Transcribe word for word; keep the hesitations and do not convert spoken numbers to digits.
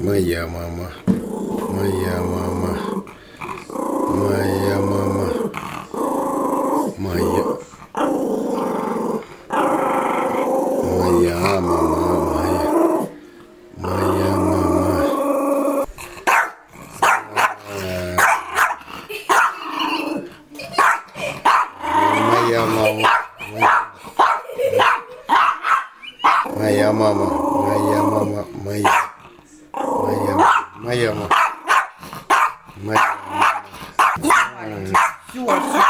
Maya mama, Maya mama, Maya mama, Maya, Maya mama, Maya, Maya mama, Maya mama, Maya mama, Maya mama, Maya. Maya, Maya, Maya, Maya.